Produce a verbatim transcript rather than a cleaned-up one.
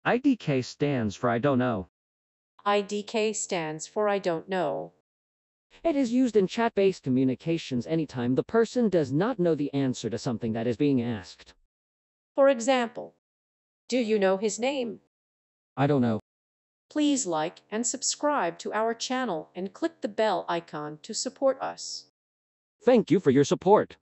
I D K stands for I don't know. I D K stands for I don't know. It is used in chat-based communications anytime the person does not know the answer to something that is being asked. For example, do you know his name? I don't know. Please like and subscribe to our channel and click the bell icon to support us. Thank you for your support.